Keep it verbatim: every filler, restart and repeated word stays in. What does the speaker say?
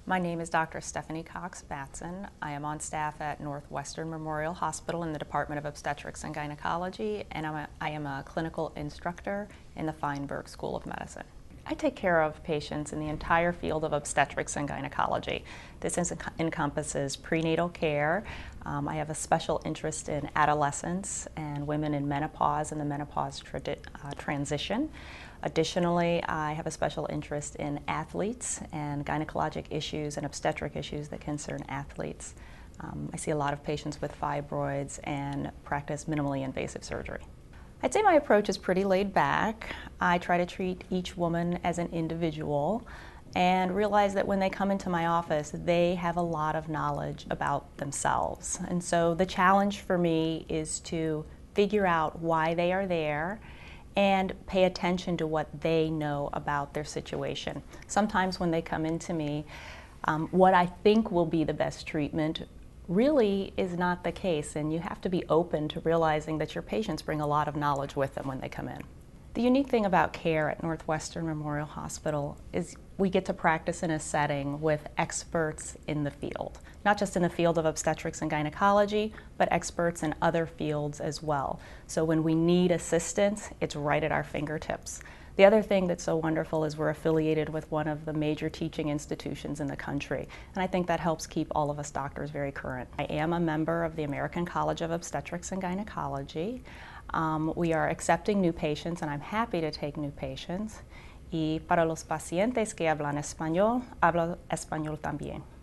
My name is Doctor Stephanie Cox-Batson. I am on staff at Northwestern Memorial Hospital in the Department of Obstetrics and Gynecology, and I'm a, I am a clinical instructor in the Feinberg School of Medicine. I take care of patients in the entire field of obstetrics and gynecology. This is, encompasses prenatal care. Um, I have a special interest in adolescents and women in menopause and the menopause tra uh, transition. Additionally, I have a special interest in athletes and gynecologic issues and obstetric issues that concern athletes. Um, I see a lot of patients with fibroids and practice minimally invasive surgery. I'd say my approach is pretty laid back. I try to treat each woman as an individual and realize that when they come into my office, they have a lot of knowledge about themselves. And so the challenge for me is to figure out why they are there and pay attention to what they know about their situation. Sometimes when they come into me, um, what I think will be the best treatment really is not the case, and you have to be open to realizing that your patients bring a lot of knowledge with them when they come in. The unique thing about care at Northwestern Memorial Hospital is we get to practice in a setting with experts in the field, not just in the field of obstetrics and gynecology, but experts in other fields as well. So when we need assistance, it's right at our fingertips. The other thing that's so wonderful is we're affiliated with one of the major teaching institutions in the country, and I think that helps keep all of us doctors very current. I am a member of the American College of Obstetrics and Gynecology. Um, we are accepting new patients, and I'm happy to take new patients. Y para los pacientes que hablan español, hablo español también.